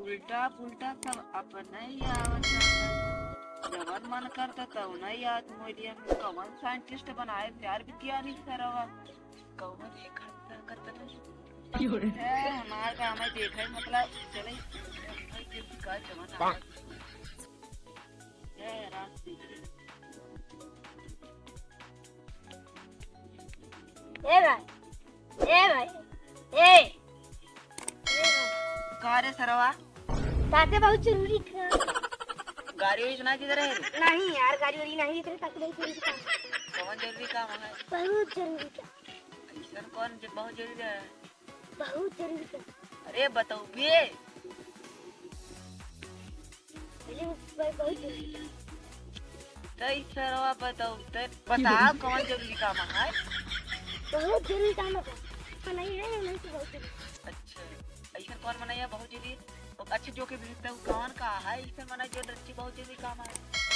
उल्टा पुल्टा सब अपने ही आवत जवन मन करता तब नहीं याद मोरिया में कौन साइंटिस्ट बनाए प्यार भी किया नहीं सरवा कौन देखा करता नहीं है हमार का हमें देखा ही मतलब चले का जमाना है रात ए भाई ए रे सरवा ताते बहुत जरूरी था। गाड़ी वाड़ी सुना किधर है? नहीं यार गाड़ी वाड़ी नहीं इधर तक बहुत जरूरी काम। कौन जरूरी काम है? बहुत जरूरी काम। ऐसा कौन जो बहुत जरूरी है? बहुत जरूरी काम। अरे बताओ बे बहुत जरूरी काम। तई सरवा बताओ बताओ कौन जरूरी काम है? बहुत जरूरी काम है नहीं है नहीं तो बहुत जरूरी। अच्छा ऐसा कौन मनाया बहुत जरूरी? अच्छा जो के भी कौन का है ऐसा मना जो बहुत जरूरी काम है?